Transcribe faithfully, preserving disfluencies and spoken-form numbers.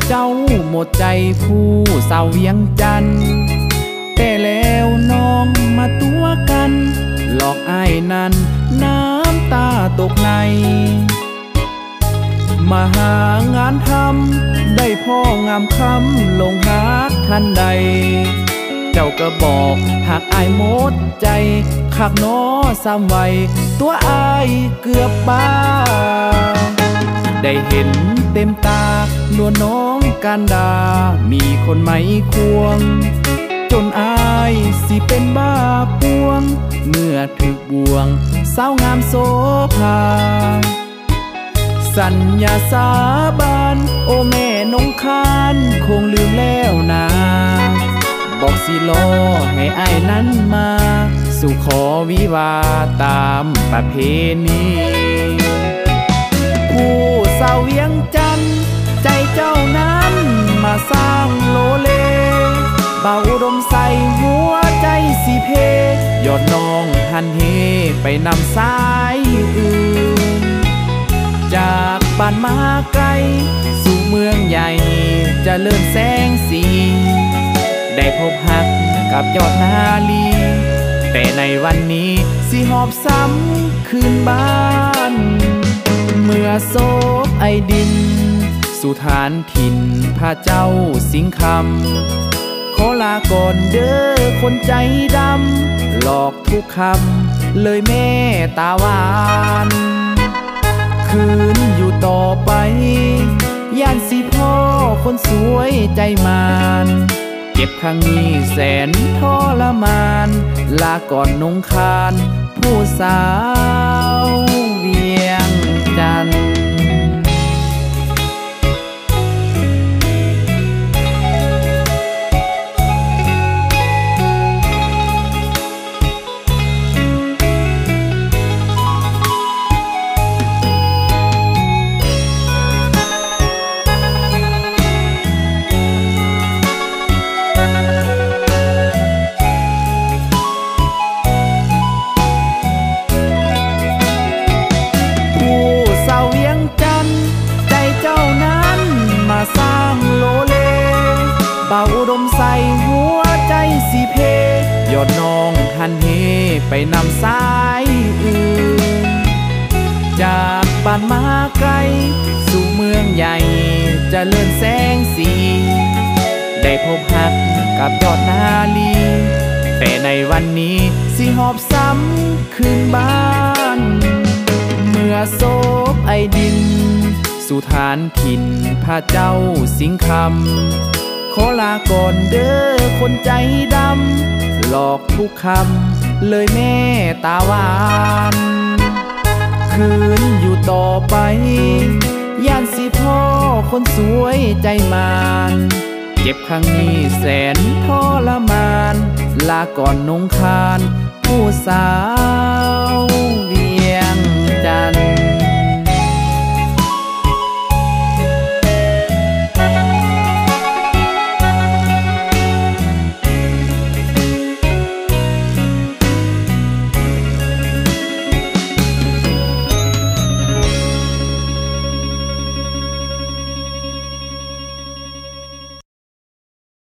เจ้าหมดใจผู้สาวเวียงจันทน์แต่แล้วน้องมาตัวกันหลอกอ้ายนั้นน้ำตาตกในมาหางานทำได้พ่องามคำลงหักทันใดเจ้าก็บอกหากอ้ายหมดใจคักน้อซ้ำไว้ตัวอ้ายเกือบบ้าได้เห็นเต็มตานวลน้องการดามีคนไม่ควงจนอายสิเป็นบ้าปวงเมื่อถึกบ่วงสาวงามโสภาสัญญาสาบานโอแม่นงคานคงลืมแล้วนะบอกสิรอให้อ้ายนั้นมาสู่ขอวิวาตามประเพณีผู้สาวเวียงจันทน์ใจเจ้านั้นมาสร้างโลเลเบาอุดมใส่หัวใจสิเพยอดน้องหันเฮไปนำสายอื่นจากบ้านมาไกลสู่เมืองใหญ่จะเลื่อนแสงสีได้พบหักกับยอดนาลีแต่ในวันนี้สิหอบซ้ำคืนบ้านเมื่อโศกไอดินสู่ฐานถิ่นพระเจ้าสิงคำขอลาก่อนเด้อคนใจดำหลอกทุกคำเลยแม่ตาหวานคืนอยู่ต่อไปย่านสิพ่อคนสวยใจมานเจ็บครั้งนี้แสนทรมานลาก่อนนงคานผู้สาวเวียงจันทน์สร้างโลเลเบาอุดมใส่หัวใจสิเพยอดน้องหันเฮไปนำสายอื่นจากบ้านมาไกลสู่เมืองใหญ่จะเลื่อนแสงสีได้พบหักกับยอดนาลีแต่ในวันนี้สิหอบซ้ำคืนบ้านเมื่อโศกไอดินสู่ฐานถิ่นพระเจ้าสิงคำขอลาก่อนเด้อคนใจดำหลอกทุกคำเลยแม่ตาหวานคืนอยู่ต่อไปย่านสิพ่อคนสวยใจมานเจ็บครั้งนี้แสนทรมานลาก่อนนงคานผู้สาว